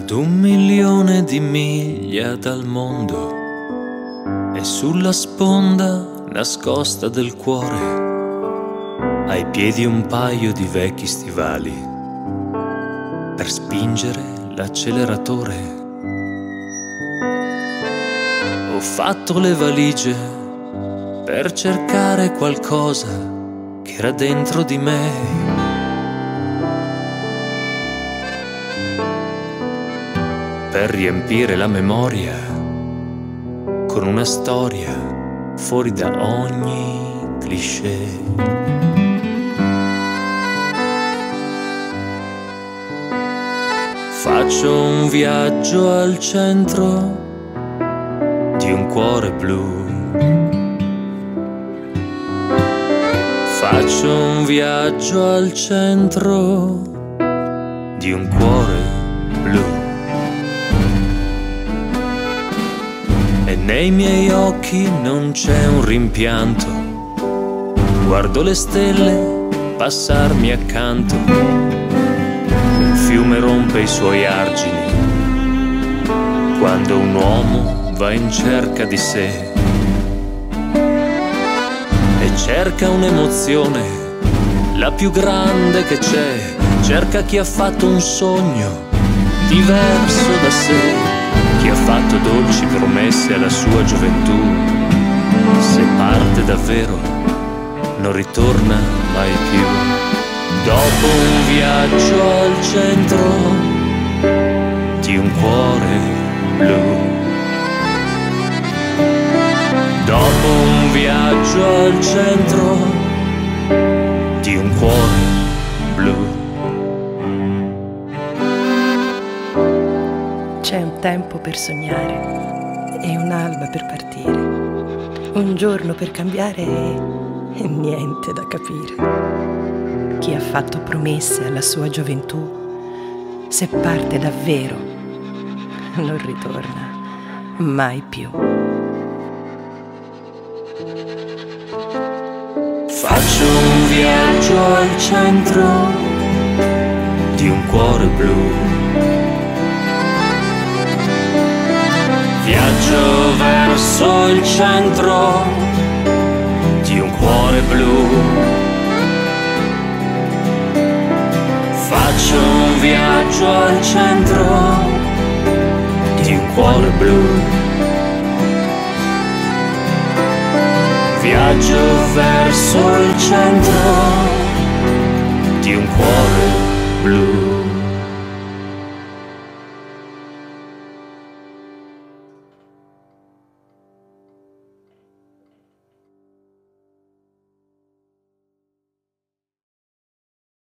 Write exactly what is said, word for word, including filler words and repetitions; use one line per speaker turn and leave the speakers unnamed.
Ad un milione di miglia dal mondo e sulla sponda nascosta del cuore, ai piedi un paio di vecchi stivali per spingere l'acceleratore. Ho fatto le valigie per cercare qualcosa che era dentro di me. Per riempire la memoria con una storia fuori da ogni cliché. Faccio un viaggio al centro di un cuore blu. Faccio un viaggio al centro di un cuore blu. E nei miei occhi non c'è un rimpianto, guardo le stelle passarmi accanto. Un fiume rompe i suoi argini quando un uomo va in cerca di sé e cerca un'emozione, la più grande che c'è. Cerca chi ha fatto un sogno diverso da sé, chi ha fatto dolci promesse alla sua gioventù. Se parte davvero non ritorna mai più. Dopo un viaggio al centro di un cuore blu. Dopo un viaggio al centro di un cuore blu.
C'è un tempo per sognare e un'alba per partire, un giorno per cambiare e niente da capire. Chi ha fatto promesse alla sua gioventù, se parte davvero, non ritorna mai più.
Faccio un viaggio al centro di un cuore blu. Viaggio verso il centro di un cuore blu. Faccio un viaggio al centro di un cuore blu. Viaggio verso il centro di un cuore blu.